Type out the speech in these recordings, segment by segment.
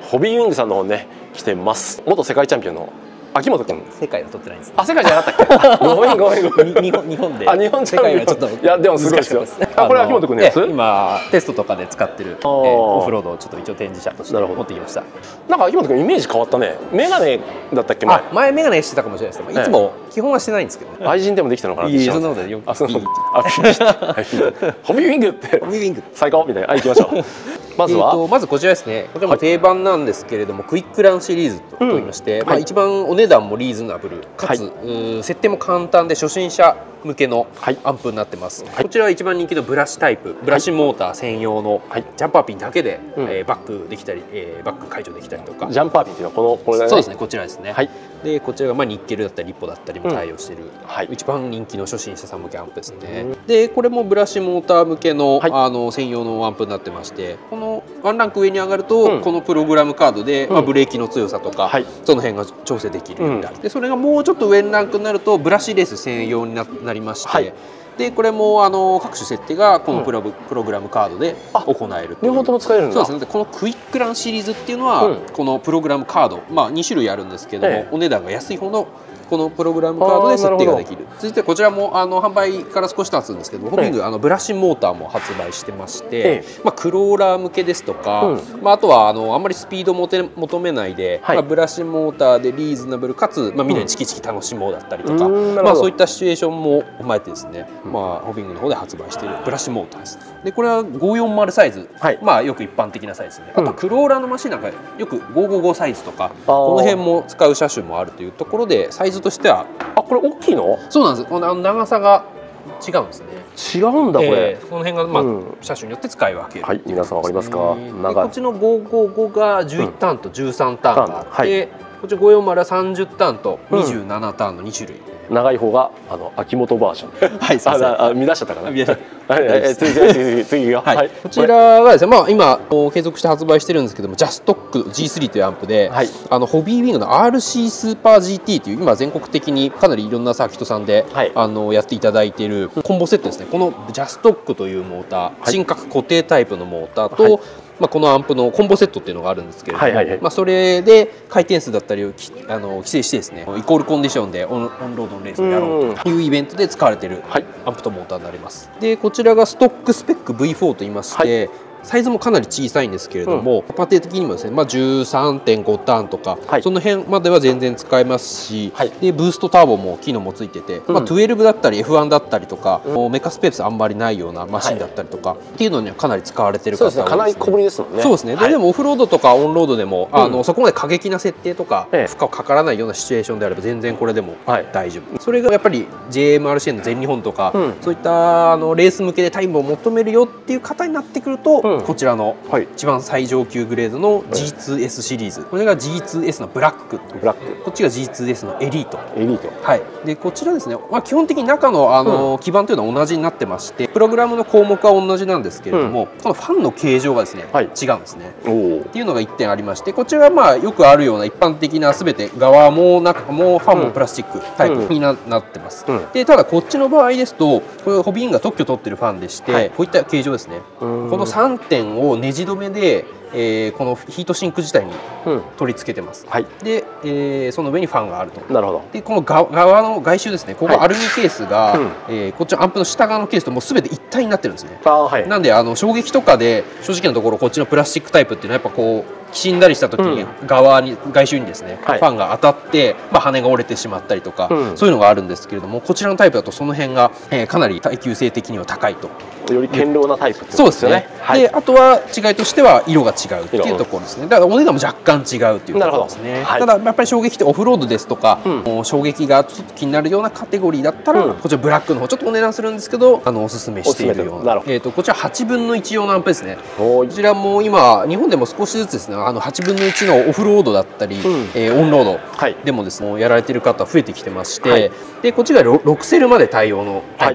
ホビーウィングさんの方ね来てます。元世界チャンピオンの秋元君。 世界は取ってないんです。 あ、世界じゃなかったっけ？ごめんごめんごめん。 日本で。 あ、日本チャンピオン。 世界はちょっと。 いやでもすごいですよ。あ、これ秋元君のやつ？ 今テストとかで使ってるオフロードをちょっと一応展示車として持ってきました。 なんか秋元君イメージ変わったね。メガネだったっけ？ 前メガネしてたかもしれないですけど、いつも基本はしてないんですけど。 愛人でもできたのかな。 いやそんなことよ。 あ、そうそう。ホビーウィングって。 ホビーウィング最高みたいな。行きましょう。まずこちらですね。これも定番なんですけれども、クイックランシリーズと言いまして、一番お値段もリーズナブルかつ設定も簡単で初心者向けのアンプになってます。こちらは一番人気のブラシタイプ、ブラシモーター専用のジャンパーピンだけでバックできたり、バック解除できたりとか。 ジャンパーピンっていうのはこれだね。 そうですね、こちらですね。でこちらがニッケルだったりリッポだったりも対応している一番人気の初心者さん向けアンプですね。でこれもブラシモーター向けの専用のアンプになってまして、このワンランク上に上がるとこのプログラムカードでブレーキの強さとかその辺が調整できるようになる。でそれがもうちょっと上のランクになるとブラシレース専用になりまして、でこれも各種設定がこのプログラムカードで行える。 両方とも使えるんだ。 そうですね。このクイックランシリーズっていうのはこのプログラムカード、2種類あるんですけども、お値段が安い方のこのプログラムカードで設定ができる。続いてこちらも販売から少し経つんですけど、ホビングブラシモーターも発売してまして、クローラー向けですとか、あとはあんまりスピード求めないで、ブラシモーターでリーズナブルかつみんなにチキチキ楽しもうだったりとか、そういったシチュエーションも踏まえてですね、ホビングの方で発売しているブラシモーターです。でこれは540サイズ、よく一般的なサイズですね。あとクローラーのマシンなんかよく555サイズとかこの辺も使う車種もあるというところで、サイズとしてはこれ大きいの？ そうなんです。この長さが違うんですね。 違うんだこれ。 この辺が車種によって使い分ける。 はい、皆さんわかりますか？ こっちの555が11ターンと13ターンがあって、こっち540は30ターンと27ターンの2種類。 長い方が秋元バージョン。はい、そう見出しちゃったかな。次が。 こちらがですね、今継続して発売してるんですけども、ジャストック G3 というアンプで、ホビーウィングの RC スーパー GT という今全国的にかなりいろんなサーキットさんでやっていただいているコンボセットですね。このジャストックというモーター、真角固定タイプのモーターと、このアンプのコンボセットっていうのがあるんですけれども、それで回転数だったりを規制してですね、イコールコンディションでオンロードのレースをやろうというイベントで使われているアンプとモーターになります。でこちらがストックスペック V4 といいまして、サイズもかなり小さいんですけれども、パテ的にもですね、13.5 ターンとか、その辺までは全然使えますし、でブーストターボも機能もついてて、12だったり F1 だったりとか、メカスペースあんまりないようなマシンだったりとか、っていうのにはかなり使われてる方が多いですね。 かなり小ぶりですもんね。 そうですね。でもオフロードとかオンロードでもそこまで過激な設定とか負荷かからないようなシチュエーションであれば全然これでも大丈夫。それがやっぱり JMRCN の全日本とか、そういったレース向けでタイムを求めるよっていう方になってくると、こちらの一番最上級グレードの G2S シリーズ、これが G2S のブラック、こっちが G2S のエリート。でこちらですね、基本的に中の基板というのは同じになってまして、プログラムの項目は同じなんですけれども、このファンの形状がですね違うんですね。っていうのが1点ありまして、こちらはよくあるような一般的な全て側も中もファンもプラスチックタイプになってます。でただこっちの場合ですと、これホビーンが特許取ってるファンでして、こういった形状ですね。この3点をネジ止めでこのヒートシンク自体に取り付けてます。で、その上にファンがあると。でこの側の外周ですね、ここアルミケースがこっちのアンプの下側のケースともう全て一体になってるんですね。なんで衝撃とかで正直なところこっちのプラスチックタイプっていうのはやっぱこうきしんだりした時に外周にですねファンが当たって羽が折れてしまったりとか、そういうのがあるんですけれども、こちらのタイプだとその辺がかなり耐久性的には高いと。 より堅牢なタイプってことですよね。 であとは違いとしては色が違うっていうところですね。だからお値段も若干違うっていうところですね。ただやっぱり衝撃ってオフロードですとか、衝撃がちょっと気になるようなカテゴリーだったら、こちらブラックの方ちょっとお値段するんですけどおすすめしているような、こちら8分の1用のアンプですね。こちらも今日本でも少しずつですね8分の1のオフロードだったり、オンロードでもですねやられてる方増えてきてまして、でこっちが6セルまで対応のタイプ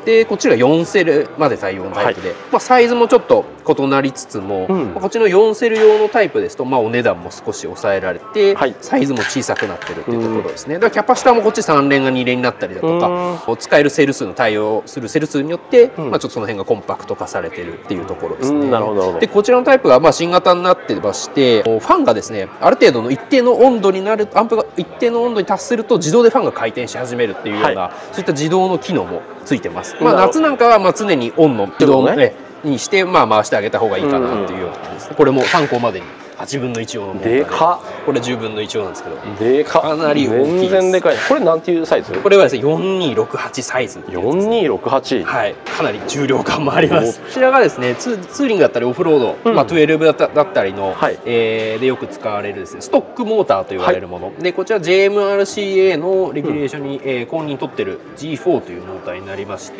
でこっちが4セルまで対応のタイプで、サイズもちょっと異なりつつも、こっちの4セル用のタイプですと、お値段も少し抑えられて、サイズも小さくなってるっていうところですね。だからキャパシタもこっち3連が2連になったりだとか、使えるセル数の対応するセル数によって、ちょっとその辺がコンパクト化されてるっていうところですね。でこちらのタイプが新型になってまして、ファンがですねある程度の一定の温度になる、アンプが一定の温度に達すると自動でファンが回転し始めるっていうような、そういった自動の機能もついてます。夏なんかは常にオンの自動にして回してあげた方がいいかなっていうような感じですね。これも参考までに8分の1用のモーターで、これ10分の1用なんですけど、かなり大きいです。 全然でかい。これなんていうサイズ？ これはですね4268サイズ。 4268。 はい、かなり重量感もあります。こちらがですねツーリングだったりオフロード、12だったりの、でよく使われるですねストックモーターと言われるもの、でこちら JMRCA のレギュレーションに、公認取ってる G4 というモーターになりまして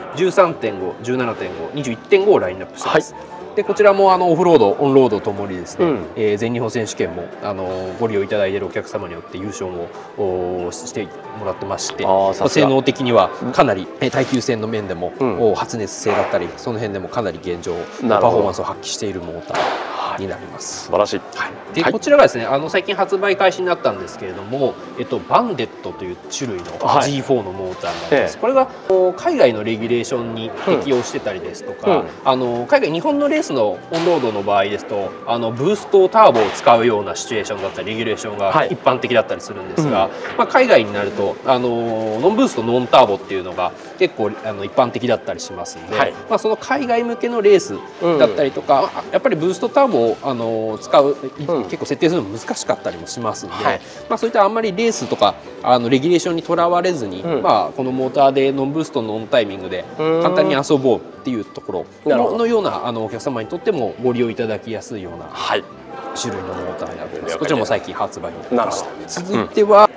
、13.5、17.5、21.5をラインナップしてます。でこちらもオフロードオンロードともにですね、全日本選手権もご利用いただいているお客様によって優勝もしてもらってまして、性能的にはかなり耐久性の面でも、発熱性だったりその辺でもかなり現状パフォーマンスを発揮しているモーターになります。 素晴らしい。 でこちらがですね最近発売開始になったんですけれども、バンデットという種類の G4 のモーターなんです。これが海外のレギュレーションに適用してたりですとか、海外日本のレースのオンロードの場合ですとブーストターボを使うようなシチュエーションだったりレギュレーションが一般的だったりするんですが、海外になるとノンブーストノンターボっていうのが結構一般的だったりしますので、その海外向けのレースだったりとか、やっぱりブーストターボを使う結構設定するの難しかったりもしますので、そういったあんまりレースとかレギュレーションにとらわれずに、このモーターでノンブーストノンタイミングで簡単に遊ぼうっていうところのようなお客様にとってもご利用いただきやすいような種類のモーターになっています。こちらも最近発売になりました。続いては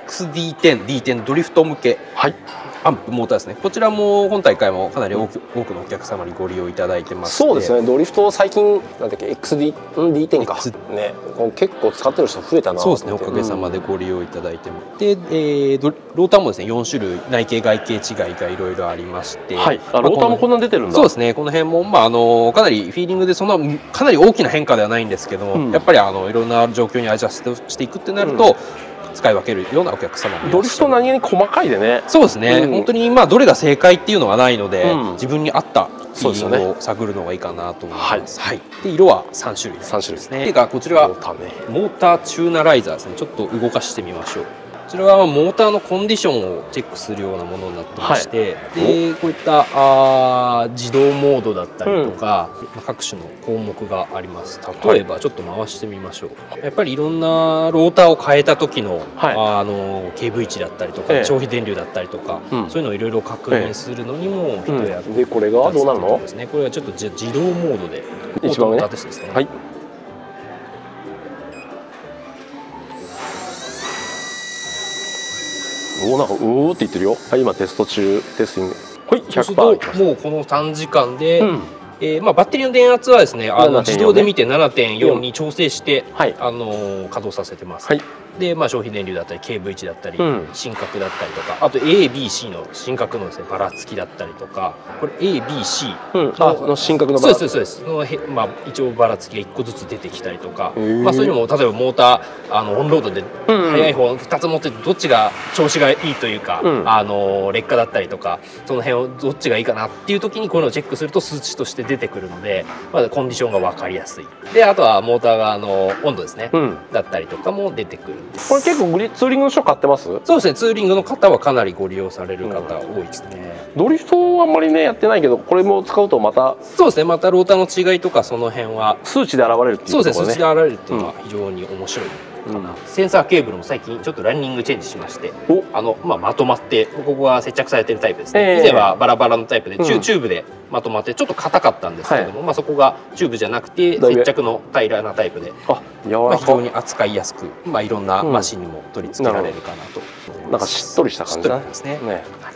XD10 ドリフト向けアンプモーターですね。こちらも本大会もかなり多くのお客様にご利用いただいてます。 そうですね。ドリフト最近なんだっけ XD10 かね、結構使ってる人増えたな。 そうですね。おかげさまでご利用いただいても、で、ローターもですね4種類内径外径違いがいろいろありまして、ローターもこんな出てるんだ。 そうですね。この辺もかなりフィーリングでかなり大きな変化ではないんですけども、やっぱりいろんな状況にアジャストしていくってなると。使い分けるようなお客様もドリフト何気に細かいでね。 そうですね、本当にどれが正解っていうのはないので、自分に合ったフィーリングを探るのがいいかなと思います。で色は3種類ですね。こちらはモーターチューナライザーですね。ちょっと動かしてみましょう。こちらはモーターのコンディションをチェックするようなものになってまして、でこういった自動モードだったりとか、各種の項目があります。例えばちょっと回してみましょう。やっぱりいろんなローターを変えた時の、KV 値だったりとか、消費電流だったりとか、そういうのをいろいろ確認するのにも一役で、これがどうなるのですね。これはちょっと自動モードで一番上ですね。 なんかうおーって言ってるよ。今テスト中、テスティング。 100%。もうこの短時間で、バッテリーの電圧はですね自動で見て 7.4 に調整して、稼働させてます。で、消費電流だったり KV 値だったり、振角だったりとか、あと ABC の振角のですねばらつきだったりとか、これ ABC の振角のばらつき、 そうです一応ばらつきが1個ずつ出てきたりとか、そういうのも例えばモーターオンロードで速い方2つ持っててどっちが調子がいいというか、劣化だったりとかその辺をどっちがいいかなっていう時にこういうのをチェックすると数値として出てくるので、コンディションが分かりやすい。であとはモーター側の温度ですね、だったりとかも出てくる。 これ結構ツーリングの人買ってます？ そうですね。ツーリングの方はかなりご利用される方多いですね。 ドリフトはあんまりねやってないけど、これも使うとまたそうですね。またローターの違いとかその辺は数値で現れるっていうところね。 そうですね。数値で現れるっていうのは非常に面白い。センサーケーブルも最近ちょっとランニングチェンジしまして、まとまってここが接着されてるタイプですね。以前はバラバラのタイプでチューブでまとまってちょっと硬かったんですけれども、そこがチューブじゃなくて接着の平らなタイプで、非常に扱いやすく、いろんなマシンにも取り付けられるかなと。 なんかしっとりした感じですね。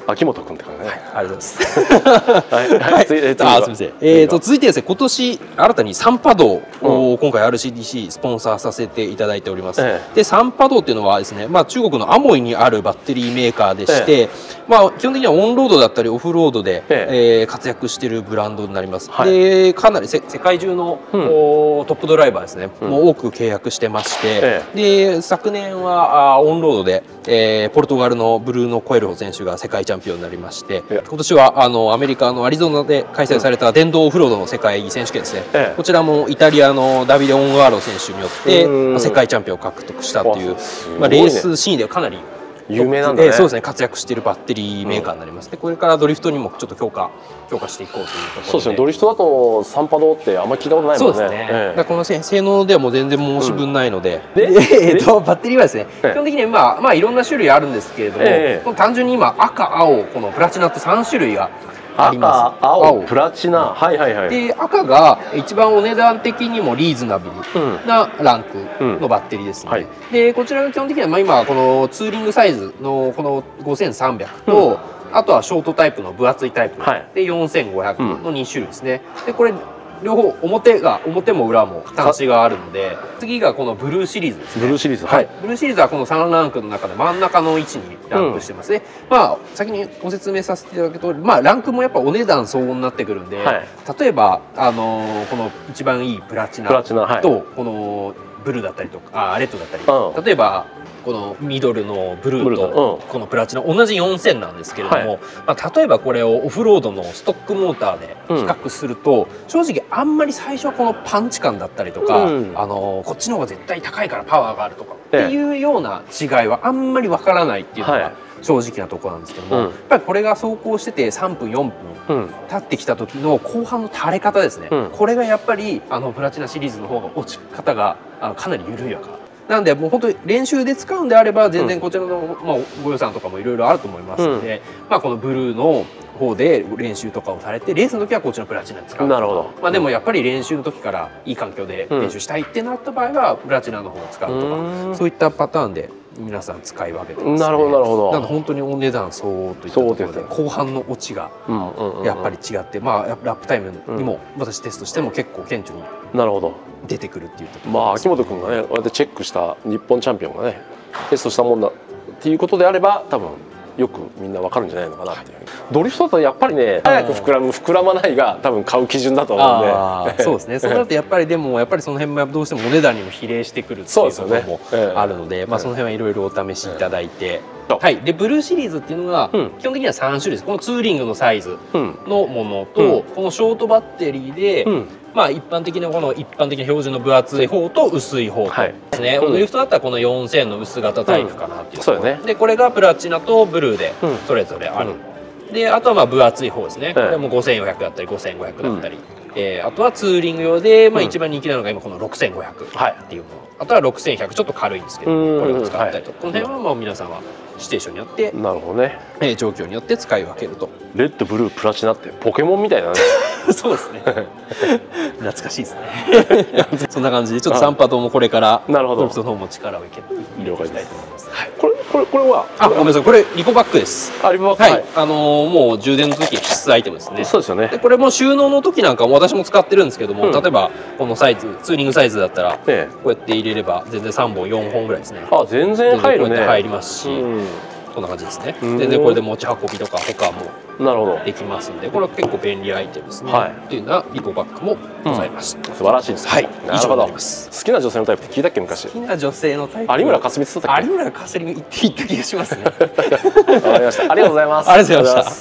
秋元君って感じね。 ありがとうございます。はい、すみません。続いてですね、今年新たにサンパドを今回 RCDC スポンサーさせていただいております。で、サンパドっていうのはですね、中国のアモイにあるバッテリーメーカーでして、基本的にはオンロードだったりオフロードで活躍しているブランドになります。で、かなり世界中のトップドライバーですね、もう多く契約してまして、で、昨年はオンロードでポルトガルのブルーノ・コエルホ選手が世界チャンピオンになりまして、今年はアメリカのアリゾナで開催された電動オフロードの世界選手権ですね、こちらもイタリアのダビデ・オンガーロ選手によって世界チャンピオンを獲得したという、レースシーンではかなり有名なんだね。 そうですね、活躍しているバッテリーメーカーになります。で、これからドリフトにもちょっと強化していこうというところで。 そうですね、ドリフトだとサンパドってあんまり聞いたことないもんね。 そうですね。だからこの性能ではもう全然申し分ないので、バッテリーはですね、基本的にいろんな種類あるんですけれども、単純に今赤、青、このプラチナって3種類があります。 赤、青、プラチナ、はいはいはい。 で、赤が一番お値段的にもリーズナブルなランクのバッテリーですね。で、こちらが基本的には今このツーリングサイズのこの5300と、あとはショートタイプの分厚いタイプで4500の2種類ですね。で、これ両方表も裏も端子があるので、次がこのブルーシリーズですね。 ブルーシリーズ、 はい。ブルーシリーズはこの3ランクの中で真ん中の位置にランクしてますね。先にご説明させていただくと、ランクもやっぱお値段相応になってくるんで、例えばこの一番いいプラチナとこのブルーだったりとかレッドだったり、例えばこのミドルのブルーとこのプラチナ同じ4000なんですけれども、例えばこれをオフロードのストックモーターで比較すると、正直あんまり最初はこのパンチ感だったりとか、こっちの方が絶対高いからパワーがあるとかっていうような違いはあんまりわからないっていうのが正直なところなんですけども、やっぱりこれが走行してて3分4分経ってきた時の後半の垂れ方ですね、これがやっぱりプラチナシリーズの方が落ち方がかなり緩やか。なんでもう本当に練習で使うんであれば全然こちらのご予算とかもいろいろあると思いますので、このブルーの方で練習とかをされて、レースの時はこっちのプラチナに使う。 なるほど。 でもやっぱり練習の時からいい環境で練習したいってなった場合はプラチナの方を使うとか、そういったパターンで皆さん使い分けてますね。 なるほどなるほど。 なので本当にお値段相応といったところで後半の落ちがやっぱり違って、ラップタイムにも私テストしても結構顕著に出てくるっていうところ。 秋元君がね、こうやってチェックした日本チャンピオンがねテストしたもんだっていうことであれば、多分よくみんなわかるんじゃないのかなっていう。ドリフトだとやっぱりね、早く膨らまないが多分買う基準だと思うんで。 そうですね。そうなるとやっぱりでもその辺もどうしてもお値段にも比例してくるっていうところもあるので、その辺はいろいろお試しいただいて。はい、でブルーシリーズっていうのが基本的には3種類です。このツーリングのサイズのものと、このショートバッテリーで、一般的な標準の分厚い方と薄い方ですね。ドリフトだったらこの4000の薄型タイプかなっていう。そうね。でこれがプラチナとブルーでそれぞれある。であとは分厚い方ですね。これも5400だったり5500だったり。あとはツーリング用で、一番人気なのが今この6500っていうもの、あとは6100ちょっと軽いんですけど、これを使ったりと、この辺は皆さんはシチュエーションによって、なるほどね、状況によって使い分けると。 レッドブループラチナってポケモンみたいなね。 そうですね。懐かしいですね。そんな感じでちょっとサンパドもこれからドリフトの方も力を入れていきたいと思います。 これはごめんなさい、これリコバックです。 リコバック。 はい。もう充電の時必須アイテムですね。 そうですよね。 でこれも収納の時なんかも私も使ってるんですけども、例えばこのサイズツーリングサイズだったらこうやって入れれば全然3本4本ぐらいですね。 全然入るね。 入りますし。こんな感じですね。全然これで持ち運びとか他もできますんで、これは結構便利アイテムですね。っていうのはリコバッグもございます。 素晴らしいです。 はい。以上になります。 好きな女性のタイプって聞いたっけ昔。 好きな女性のタイプ。 有村架純って言ったっけ。 有村架純言った気がしますね。 わかりました。ありがとうございます。 ありがとうございました。